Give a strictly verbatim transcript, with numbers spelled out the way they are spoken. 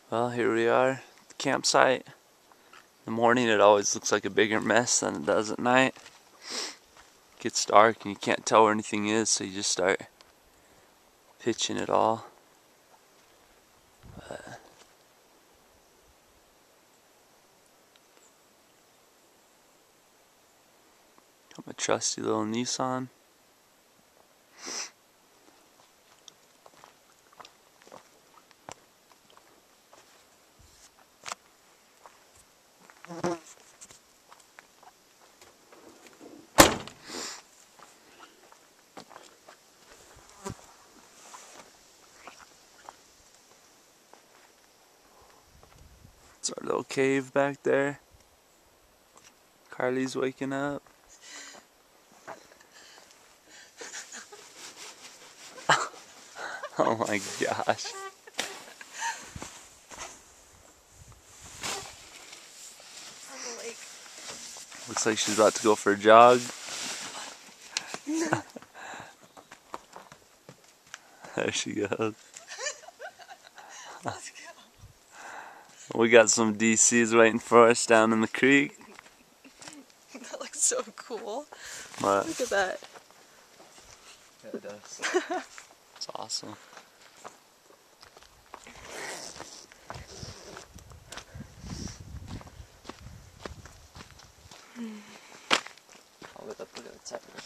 Well, here we are at the campsite. In the morning it always looks like a bigger mess than it does at night. It gets dark and you can't tell where anything is, so you just start pitching it all. But got my trusty little Nissan. It's our little cave back there. Carly's waking up. Oh my gosh. Looks like she's about to go for a jog. There she goes. Let's go. We got some D Cs waiting for us down in the creek. That looks so cool. What? Look at that. Yeah, it does. It's awesome. I'll let up, look at the top.